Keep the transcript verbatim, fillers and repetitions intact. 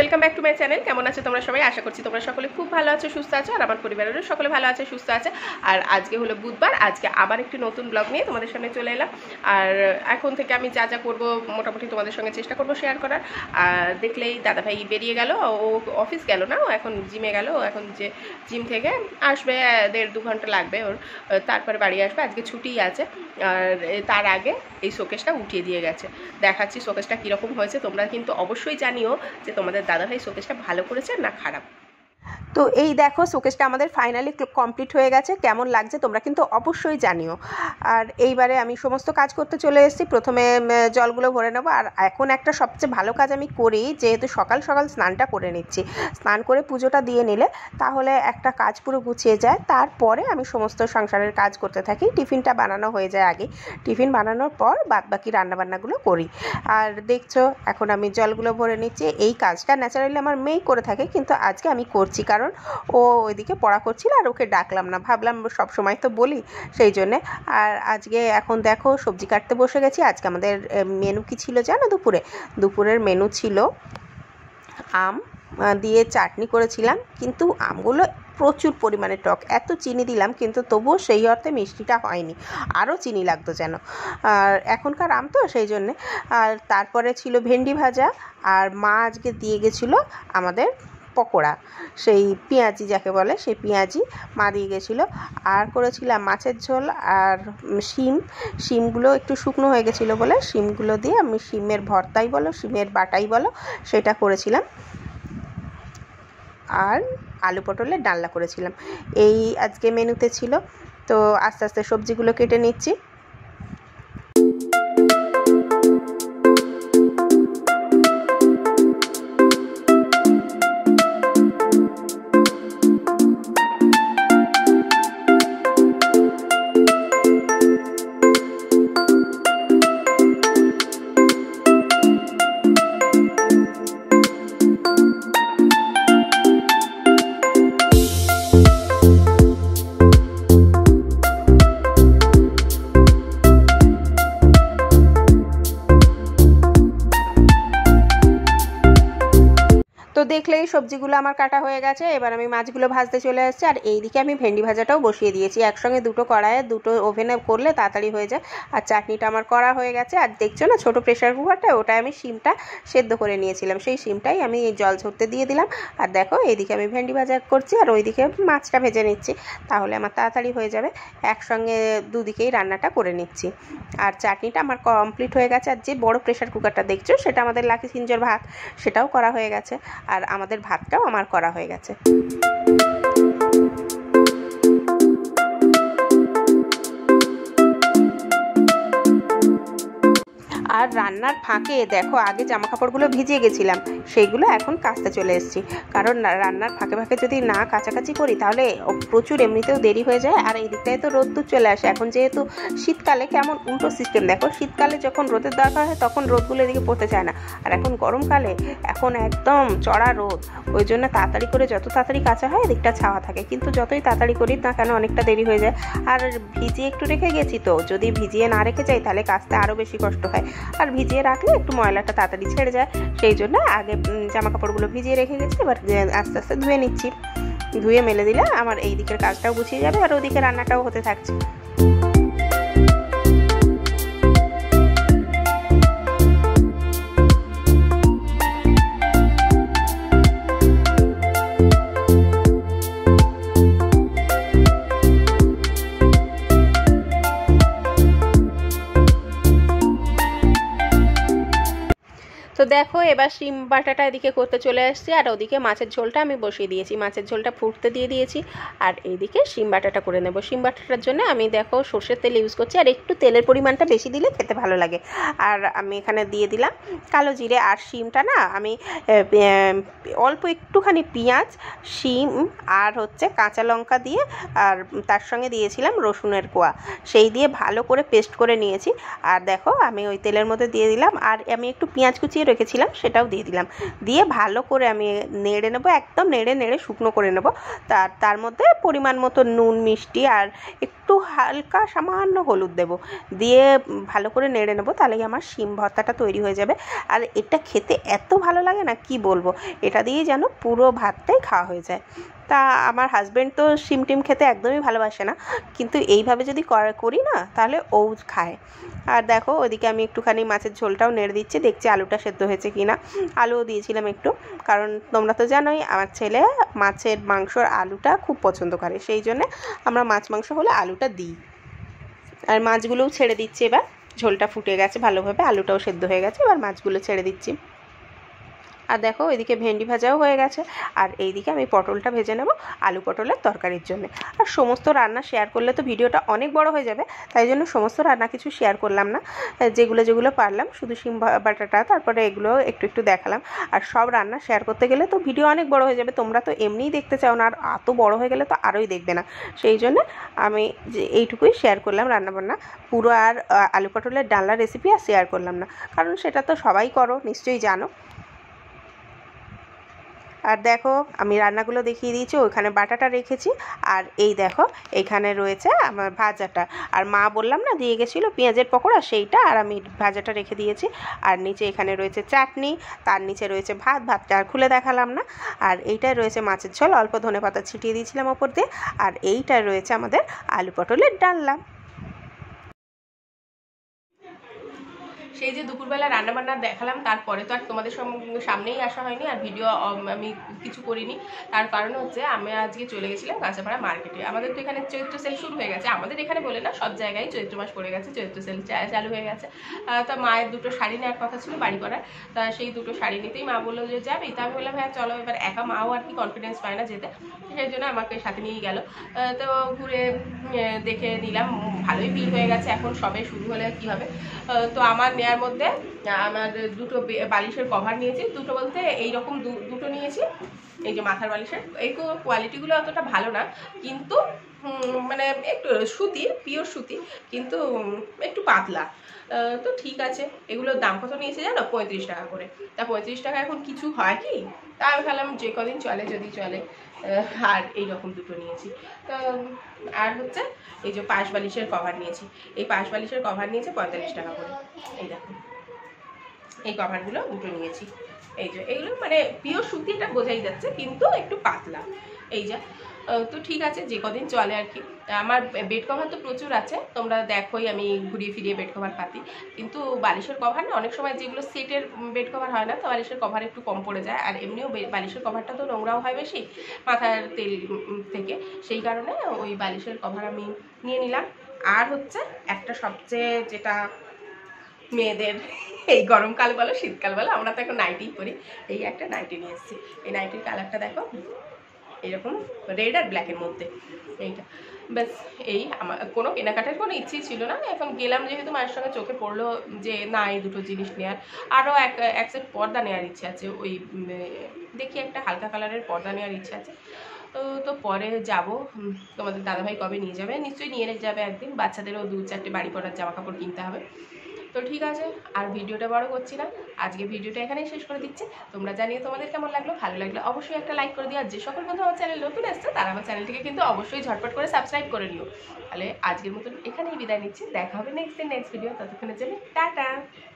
Welcome back to my channel. কেমন আছো তোমরা সবাই? আশা করছি তোমরা সকলে খুব ভালো আছো, সুস্থ আছো, আর আমার পরিবারেরও সকলে ভালো আছে, সুস্থ আছে। আর আজকে হলো বুধবার, আজকে আবার একটি নতুন ব্লগ নিয়ে তোমাদের সামনে চলে এলাম। আর এখন থেকে আমি যা যা করবো মোটামুটি তোমাদের সঙ্গে চেষ্টা করবো শেয়ার করার। আর দেখলেই দাদাভাই বেরিয়ে গেল, ও অফিস গেল না, ও এখন জিমে গেল। এখন যে জিম থেকে আসবে দেড় দু ঘন্টা লাগবে ওর, তারপরে বাড়ি আসবে। আজকে ছুটিই আছে। আর তার আগে এই শোকেসটা উঠিয়ে দিয়ে গেছে। দেখাচ্ছি শোকেসটা কীরকম হয়েছে। তোমরা কিন্তু অবশ্যই জানিও যে তোমাদের দাদাভাই শোকেসটা ভালো করেছে না খারাপ। তো এই দেখো শোকেসটা আমাদের ফাইনালি কমপ্লিট হয়ে গেছে। কেমন লাগছে তোমরা কিন্তু অবশ্যই জানিও। আর এইবারে আমি সমস্ত কাজ করতে চলে এসেছি। প্রথমে জলগুলো ভরে নেবো। আর এখন একটা সবচেয়ে ভালো কাজ আমি করি, যেহেতু সকাল সকাল স্নানটা করে নিচ্ছি। স্নান করে পুজোটা দিয়ে নিলে তাহলে একটা কাজ পুরো গুছিয়ে যায়। তারপরে আমি সমস্ত সংসারের কাজ করতে থাকি। টিফিনটা বানানো হয়ে যায় আগে, টিফিন বানানোর পর বাদ বাকি রান্নাবান্নাগুলো করি। আর দেখছো এখন আমি জলগুলো ভরে নিচ্ছি। এই কাজটা ন্যাচারালি আমার মেয়েই করে থাকে, কিন্তু আজকে আমি করছি কারণ ও ওইদিকে পড়া করছিল আর ওকে ডাকলাম না, ভাবলাম সব সময় তো বলি, সেই জন্যে। আর আজকে এখন দেখো সবজি কাটতে বসে গেছি। আজকে আমাদের মেনু কি ছিল জানো? দুপুরে দুপুরের মেনু ছিল আম দিয়ে চাটনি করেছিলাম, কিন্তু আমগুলো প্রচুর পরিমাণে টক, এত চিনি দিলাম কিন্তু তবুও সেই অর্থে মিষ্টিটা হয়নি, আরও চিনি লাগতো যেন। আর এখনকার আম তো সেই জন্যে। আর তারপরে ছিল ভেন্ডি ভাজা, আর মা আজকে দিয়ে গেছিলো আমাদের পকোড়া, সেই পেঁয়াজি যাকে বলে সেই পেঁয়াজি মা দিয়ে গেছিলো। আর করেছিলাম মাছের ঝোল আর শিম। শিমগুলো একটু শুকনো হয়ে গেছিলো বলে শিমগুলো দিয়ে আমি শিমের ভর্তাই বলো শিমের বাটাই বলো সেটা করেছিলাম। আর আলু পটলের ডালনা করেছিলাম। এই আজকে মেনুতে ছিল। তো আস্তে আস্তে সবজিগুলো কেটে নিচ্ছি। তো দেখলেই সবজিগুলো আমার কাটা হয়ে গেছে। এবার আমি মাছগুলো ভাজতে চলে আসছি। আর এইদিকে আমি ভেন্ডি ভাজাটাও বসিয়ে দিয়েছি। একসঙ্গে দুটো কড়াইয়ে দুটো ওভেনে করলে তাড়াতাড়ি হয়ে যায়। আর চাটনিটা আমার করা হয়ে গেছে। আর দেখছো না ছোটো প্রেশার কুকারটা, ওটাই আমি শিমটা সেদ্ধ করে নিয়েছিলাম, সেই শিমটাই আমি এই জল ঝরতে দিয়ে দিলাম। আর দেখো এইদিকে আমি ভেন্ডি ভাজা করছি আর ওইদিকে মাছটা ভেজে নিচ্ছি, তাহলে আমার তাড়াতাড়ি হয়ে যাবে। একসঙ্গে দুদিকেই রান্নাটা করে নিচ্ছি। আর চাটনিটা আমার কমপ্লিট হয়ে গেছে। আর যে বড় প্রেশার কুকারটা দেখছো সেটা আমাদের লাকি সিঞ্জর ভাত, সেটাও করা হয়ে গেছে। আর আমাদের ভাতটাও আমার করা হয়ে গেছে। আর রান্নার ফাঁকে দেখো আগে জামা কাপড়গুলো ভিজিয়ে গেছিলাম, সেইগুলো এখন কাচতে চলে এসেছি। কারণ রান্নার ফাঁকে ফাঁকে যদি না কাচাকাচি করি তাহলে প্রচুর এমনিতেও দেরি হয়ে যায়। আর এই দিকটায় তো রোদ্দুর চলে আসে। এখন যেহেতু শীতকালে কেমন উল্টো সিস্টেম, দেখো শীতকালে যখন রোদের দরকার হয় তখন রোদগুলো এদিকে পড়তে চায় না, আর এখন গরমকালে এখন একদম চড়া রোদ। ওই জন্য তাড়াতাড়ি করে যত তাড়াতাড়ি কাচা হয় এদিকটা ছাওয়া থাকে, কিন্তু যতই তাড়াতাড়ি করি না কেন অনেকটা দেরি হয়ে যায়। আর ভিজিয়ে একটু রেখে গেছি, তো যদি ভিজিয়ে না রেখে যাই তাহলে কাচতে আরও বেশি কষ্ট হয়। আর ভিজিয়ে রাখলে একটু ময়লাটা তাড়াতাড়ি ছেড়ে যায়, সেই জন্য আগে জামা কাপড়গুলো ভিজিয়ে রেখে গেছি। এবার আস্তে আস্তে ধুয়ে নিচ্ছি। ধুয়ে মেলে দিলে আমার এই দিকের কাজটাও গুছিয়ে যাবে আর ওদিকে রান্নাটাও হতে থাকছে। তো দেখো এবার শিম বাটাটা এদিকে করতে চলে আসছি। আর ওদিকে মাছের ঝোলটা আমি বসিয়ে দিয়েছি, মাছের ঝোলটা ফুটতে দিয়ে দিয়েছি। আর এইদিকে শিম বাটাটা করে নেব। শিম বাটাটার জন্য আমি দেখো সর্ষের তেল ইউজ করছি, আর একটু তেলের পরিমাণটা বেশি দিলে খেতে ভালো লাগে। আর আমি এখানে দিয়ে দিলাম কালো জিরে। আর শিমটা না আমি অল্প একটুখানি পেঁয়াজ, শিম আর হচ্ছে কাঁচা লঙ্কা দিয়ে, আর তার সঙ্গে দিয়েছিলাম রসুনের কোয়া, সেই দিয়ে ভালো করে পেস্ট করে নিয়েছি। আর দেখো আমি ওই তেলের মধ্যে দিয়ে দিলাম। আর আমি একটু পেঁয়াজ কুচিয়ে রেখেছিলাম সেটাও দিয়ে দিলাম। দিয়ে ভালো করে আমি নেড়ে নেবো, একদম নেড়ে নেড়ে শুকনো করে নেব। তার তার মধ্যে পরিমাণ মতো নুন, মিষ্টি আর একটু একটু হালকা সামান্য হলুদ দেব, দিয়ে ভালো করে নেড়ে নেবো, তাহলেই আমার শিম ভর্তাটা তৈরি হয়ে যাবে। আর এটা খেতে এত ভালো লাগে না কি বলবো, এটা দিয়ে যেন পুরো ভাতটাই খাওয়া হয়ে যায়। তা আমার হাজব্যান্ড তো শিম টিম খেতে একদমই ভালোবাসে না, কিন্তু এইভাবে যদি করি না তাহলে ও খায়। আর দেখো ওইদিকে আমি একটুখানি মাছের ঝোলটাও নেড়ে দিচ্ছি, দেখছি আলুটা সেদ্ধ হয়েছে কি না। আলুও দিয়েছিলাম একটু, কারণ তোমরা তো জানোই আমার ছেলে মাছের মাংসর আলুটা খুব পছন্দ করে, সেই জন্যে আমরা মাছ মাংস হলে আলুটা দিই। আর মাছগুলোও ছেড়ে দিচ্ছি, এবার ঝোলটা ফুটে গেছে ভালোভাবে, আলুটাও সেদ্ধ হয়ে গেছে, এবার মাছগুলো ছেড়ে দিচ্ছি। আর দেখো ওইদিকে ভেন্ডি ভাজাও হয়ে গেছে, আর এইদিকে আমি পটলটা ভেজে নেব আলু পটলের তরকারির জন্য। আর সমস্ত রান্না শেয়ার করলে তো ভিডিওটা অনেক বড় হয়ে যাবে, তাই জন্য সমস্ত রান্না কিছু শেয়ার করলাম না, যেগুলো যেগুলো পারলাম শুধু শিম বাটাটা, তারপরে এগুলো একটু একটু দেখালাম। আর সব রান্না শেয়ার করতে গেলে তো ভিডিও অনেক বড় হয়ে যাবে, তোমরা তো এমনিই দেখতে চাও না, আর এত বড় হয়ে গেলে তো আরোই দেখবে না, সেই জন্য আমি যে এইটুকুই শেয়ার করলাম রান্নাবান্না। পুরো আর আলু পটলের ডালনা রেসিপি আর শেয়ার করলাম না, কারণ সেটা তো সবাই করো নিশ্চয়ই জানো। আর দেখো আমি রান্নাগুলো দেখিয়ে দিয়েছি, ওইখানে বাটাটা রেখেছি, আর এই দেখো এইখানে রয়েছে আমার ভাজাটা। আর মা বললাম না দিয়ে গেছিলো পেঁয়াজের পকোড়া, সেইটা আর আমি ভাজাটা রেখে দিয়েছি। আর নিচে এখানে রয়েছে চাটনি, তার নিচে রয়েছে ভাত, ভাতটা আর খুলে দেখালাম না। আর এইটায় রয়েছে মাছের ঝোল, অল্প ধনেপাতা ছিটিয়ে দিয়েছিলাম ওপর দিয়ে। আর এইটায় রয়েছে আমাদের আলু পটলের ডালনা। সেই যে দুপুরবেলা রান্নাবান্না দেখালাম, তারপরে তো আর তোমাদের সামনেই আসা হয়নি, আর ভিডিও আমি কিছু করিনি। তার কারণ হচ্ছে আমি আজকে চলে গেছিলাম কাঁচাপাড়া মার্কেটে। আমাদের তো এখানে চৈত্র সেল শুরু হয়ে গেছে, আমাদের এখানে বলে না সব জায়গায় চৈত্র মাস পড়ে গেছে, চৈত্র সেল চালু হয়ে গেছে। তা মায়ের দুটো শাড়ি নেওয়ার কথা ছিল বাড়ি করার, তা সেই দুটো শাড়ি নিতেই মা বললো যে যাবি, তা আমি বললাম হ্যাঁ চলো। এবার একা মাও আর কি কনফিডেন্স পায় না যেতে, সেই জন্য আমাকে সাথে নিয়ে গেল। তো ঘুরে দেখে নিলাম, ভালোই ভিড় হয়ে গেছে, এখন সবে শুরু হলে কী হবে। তো আমার নেওয়ার মধ্যে আমার দুটো বালিশের কভার নিয়েছি, দুটো বলতে এইরকম দুটো নিয়েছি। এই যে মাথার বালিশের এই কোয়ালিটিগুলো অতটা ভালো না, কিন্তু মানে একটু সুতি, পিওর সুতি, কিন্তু একটু পাতলা। তো ঠিক আছে, এগুলোর দাম কত নিয়েছে জানো? পঁয়ত্রিশ টাকা করে। তা পঁয়ত্রিশ টাকা এখন কিছু হয় কি, তা আমি ভাবলাম যে কদিন চলে যদি চলে। আর এইরকম দুটো নিয়েছি। তো আর হচ্ছে এই যে পাশ বালিশের কভার নিয়েছি, এই পাশ বালিশের কভার নিয়েছে পঁয়তাল্লিশ টাকা করে। এই দেখো এই কভারগুলো দুটো নিয়েছি, এই যে এগুলো মানে পিওর সুতি, এটা বোঝাই যাচ্ছে, কিন্তু একটু পাতলা। এই যে তো ঠিক আছে, যে কদিন চলে আর কি। আমার বেড কভার তো প্রচুর আছে, তোমরা দেখোই আমি ঘুরিয়ে ফিরিয়ে বেড কভার পাতি, কিন্তু বালিশের কভার না অনেক সময় যেগুলো সেটের বেড কভার হয় না, তো বালিশের কভার একটু কম পড়ে যায়। আর এমনিও বালিশের কভারটা তো নোংরাও হয় বেশি মাথার তেল থেকে, সেই কারণে ওই বালিশের কভার আমি নিয়ে নিলাম। আর হচ্ছে একটা সবচেয়ে যেটা মেয়েদের এই গরমকাল বলো শীতকাল বলো, আমরা তো এখন নাইটিই পরি, এই একটা নাইটি নিয়ে এসেছি। এই নাইটির কালারটা দেখো এরকম রেড আর ব্ল্যাকের মধ্যে, এইটা ব্যাস। এই আমার কোনো কেনাকাটার কোনো ইচ্ছেই ছিল না, এখন গেলাম যেহেতু মায়ের সঙ্গে, চোখে পড়লো যে না এই দুটো জিনিস নেওয়ার। আরও এক এক সেট পর্দা নেওয়ার ইচ্ছে আছে, ওই দেখি একটা হালকা কালারের পর্দা নেওয়ার ইচ্ছে আছে। তো তো পরে যাব, তোমাদের দাদাভাই কবে নিয়ে যাবে, নিশ্চয়ই নিয়ে যাবে একদিন। বাচ্চাদেরও দু চারটে বাড়ি পড়ার জামা কাপড় কিনতে হবে। তো ঠিক আছে, আর ভিডিওটা বড় করছি না, আজকে ভিডিওটা এখানেই শেষ করে দিচ্ছি। তোমরা জানিয়ে তোমাদের কেমন লাগলো, ভালো লাগলো অবশ্যই একটা লাইক করে দিও। আর যে সকল বন্ধু আমার চ্যানেল নতুন এসছে তারা আমার চ্যানেলটিকে কিন্তু অবশ্যই ঝটপট করে সাবস্ক্রাইব করে নিও। তাহলে আজকের মতন এখানেই বিদায় নিচ্ছি, দেখা হবে নেক্সট দিন নেক্সট ভিডিও, ততক্ষণের জন্য টাটা।